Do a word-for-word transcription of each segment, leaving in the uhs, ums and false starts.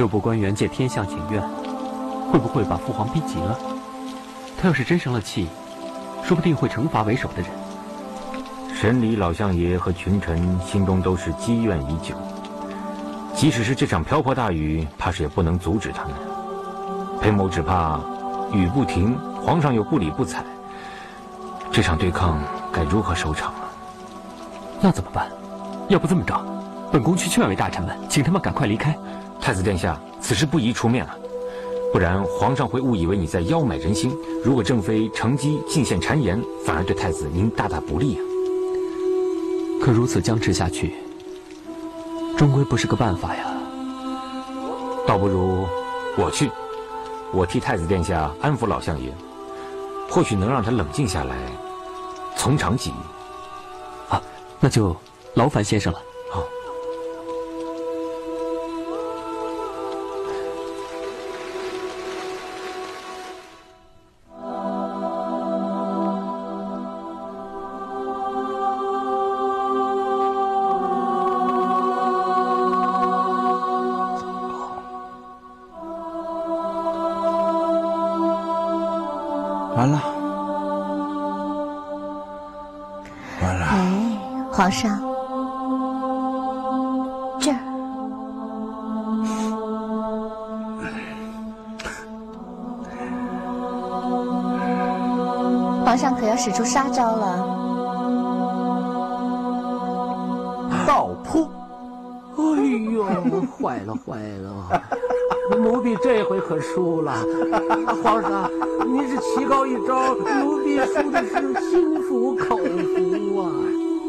右部官员借天象请愿，会不会把父皇逼急了？他要是真生了气，说不定会惩罚为首的人。 神里老相爷和群臣心中都是积怨已久，即使是这场瓢泼大雨，怕是也不能阻止他们。裴某只怕雨不停，皇上又不理不睬，这场对抗该如何收场啊？ 那怎么办？要不这么着，本宫去劝慰大臣们，请他们赶快离开。 太子殿下，此事不宜出面啊，不然皇上会误以为你在邀买人心。如果正妃乘机进献谗言，反而对太子您大大不利啊。 可如此僵持下去，终归不是个办法呀。 倒不如我去，我替太子殿下安抚老相爷，或许能让他冷静下来，从长计议。 啊，那就劳烦先生了。 好。 完了，完了！ 哎，皇上，这儿。皇上可要使出杀招了！ 倒扑！哎呦，坏了坏了！奴婢这回可输了，皇上，您是棋高一招，奴婢输的是心服口服啊。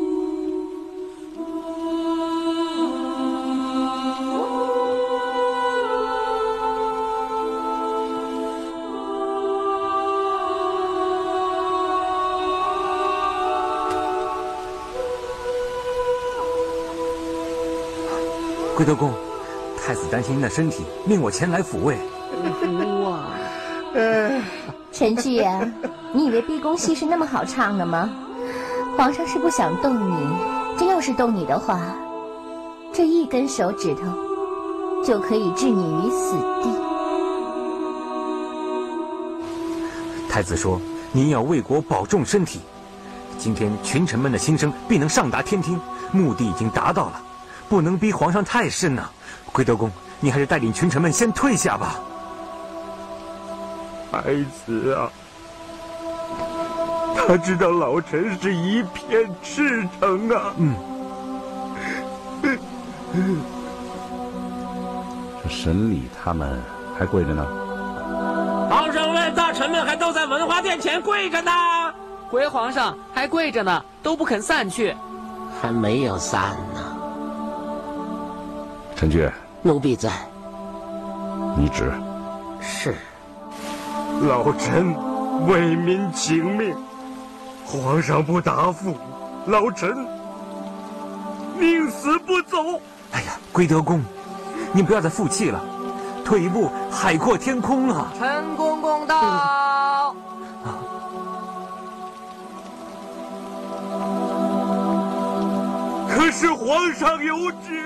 贵德公，太子担心您的身体，命我前来抚慰。 哇！ 陈巨啊，你以为逼宫戏是那么好唱的吗？皇上是不想动你，真要是动你的话，这一根手指头就可以置你于死地。 太子说您要为国保重身体，今天群臣们的心声必能上达天听，目的已经达到了，不能逼皇上太甚呐、啊。贵德公，你还是带领群臣们先退下吧。 太子啊，他知道老臣是一片赤诚啊。 嗯。 这审理他们还跪着呢。 皇上问大臣们还都在文华殿前跪着呢。 回皇上还跪着呢，都不肯散去。 还没有散呢。 陈巨， 奴婢在。 你旨。 是。 老臣为民请命，皇上不答复，老臣宁死不走。 哎呀，贵德公，您不要再负气了，退一步海阔天空啊！ 陈公公到。啊、 可是皇上有旨。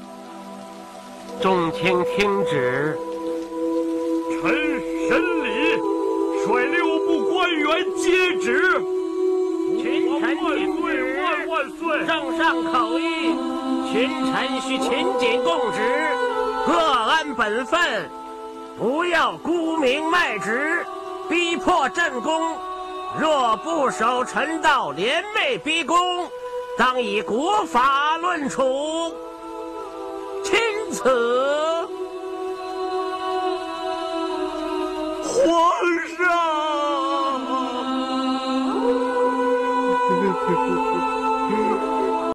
众卿听旨。 臣审理，率六部官员接旨。 群臣听旨， 万万岁！ 圣上口谕，群臣需勤谨供职，各安本分，不要沽名卖直，逼迫朕宫。若不守臣道，连袂逼宫，当以国法论处。钦此。 皇上。